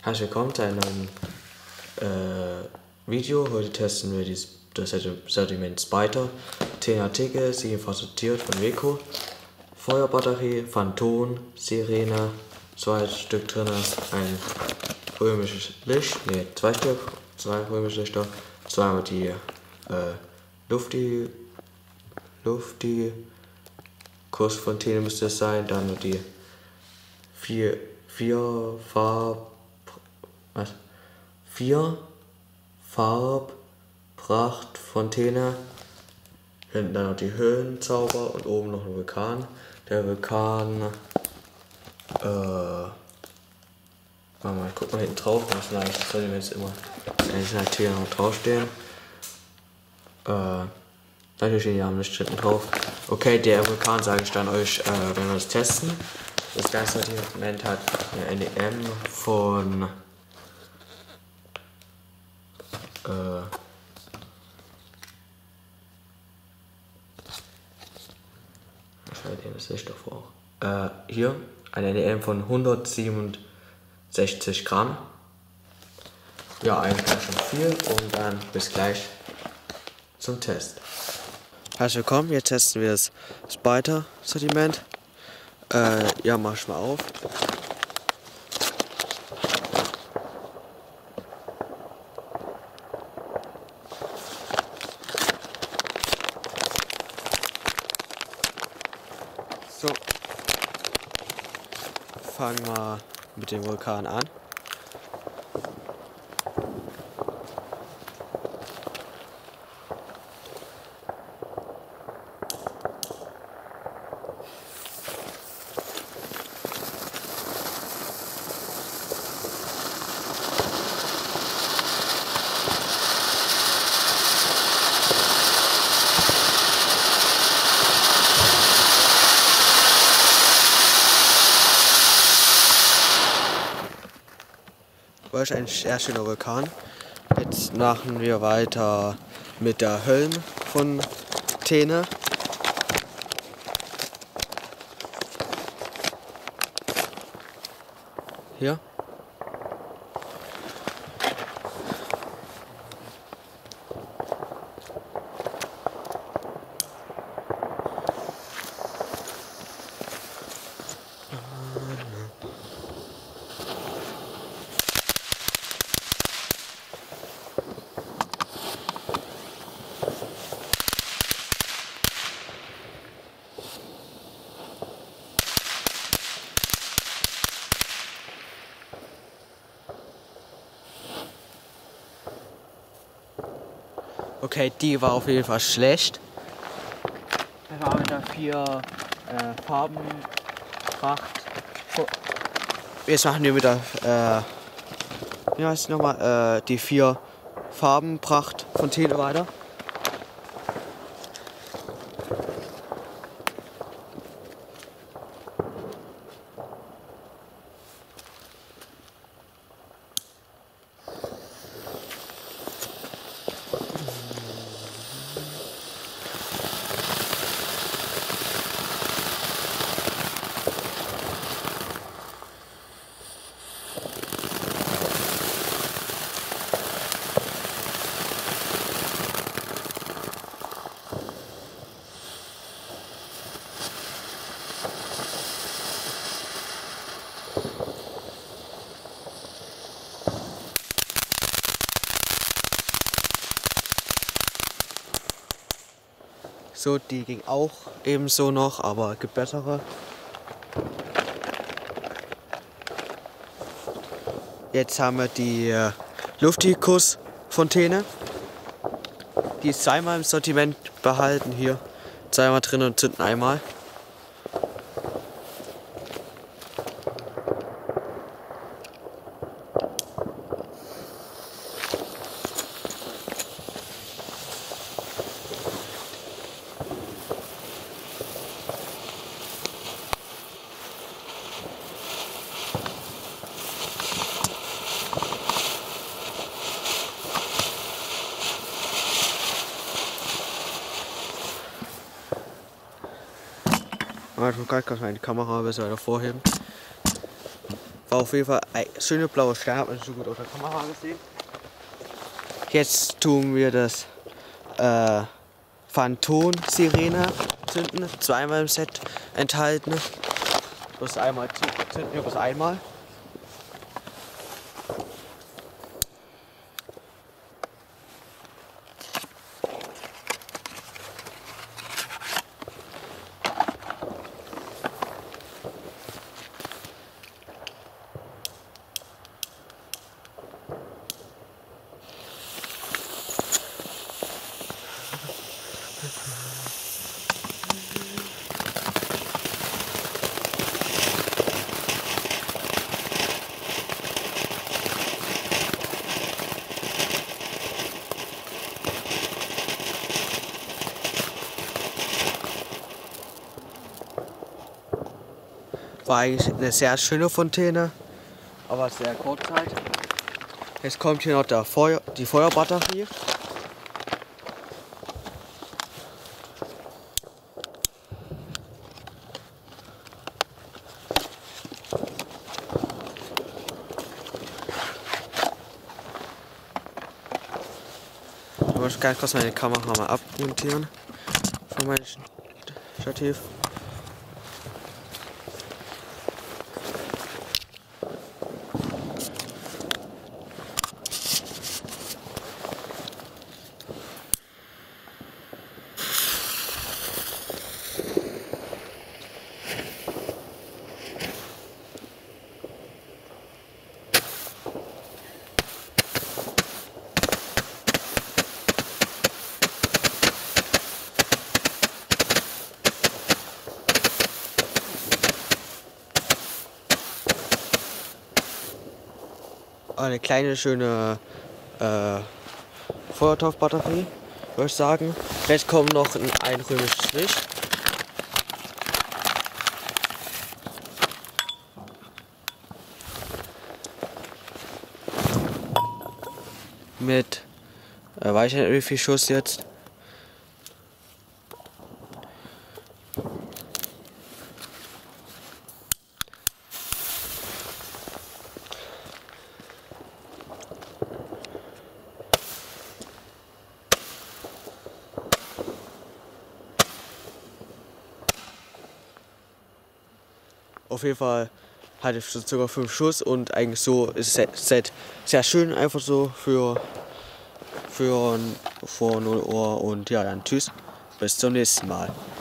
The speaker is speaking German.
Herzlich willkommen zu einem neuen Video. Heute testen wir das Sortiment Spider. 10 Artikel, 7 sortiert von Weco. Feuerbatterie, Phantom, Sirene, 2 Stück drin, ein römisches Licht, 2 Stück, 2 römische Lichter, zweimal die Lufti Kussfontäne müsste es sein, dann die 4 Farbprachtfontäne, hinten dann noch die Höhenzauber und oben noch ein Vulkan. Der Vulkan, warte mal, ich guck mal hinten drauf, was vielleicht soll jetzt immer einzelne Tiere noch draufstehen. Natürlich stehen die Namen nicht hinten drauf. Okay, der Vulkan sage ich dann euch, wenn wir das testen. Das ganze Sortiment hat eine NEM von das Licht davor. Hier eine NEM von 167 Gramm. Ja, eigentlich schon viel und dann bis gleich zum Test. Herzlich willkommen, jetzt testen wir das Spider-Sortiment. Ja, mach ich mal auf. So, fangen wir mit dem Vulkan an. War ein sehr schöner Vulkan. Jetzt machen wir weiter mit der Höllenfontäne. Hier. Okay, die war auf jeden Fall schlecht. Wir haben da 4 Farbenpracht. Jetzt machen wir mit der, wie heißt es nochmal, die 4 Farbenprachtfontäne weiter. So, die ging auch ebenso noch, aber gibt bessere. Jetzt haben wir die Luftikus-Fontäne. Die ist zweimal im Sortiment behalten hier. Zweimal drin und zünden einmal. Ich kann meine Kamera ein bisschen weiter vorheben. War auf jeden Fall schöne blaue Sterne, hat man schon gut auf der Kamera gesehen. Jetzt tun wir das Phanton-Sirene zünden, zweimal im Set enthalten. Bloß einmal zünden wir bloß einmal. War eigentlich eine sehr schöne Fontäne, aber sehr kurz halt. Jetzt kommt hier noch die Feuerbatterie. Ich muss ganz kurz meine Kamera mal abmontieren von meinem Stativ. Eine kleine schöne Feuertopfbatterie, würde ich sagen. Jetzt kommt noch ein römisches Licht. Mit, weiß ich nicht wie viel Schuss jetzt. Auf jeden Fall hatte ich sogar 5 Schuss und eigentlich so ist das Set sehr schön, einfach so vor 0 Uhr und ja, dann tschüss, bis zum nächsten Mal.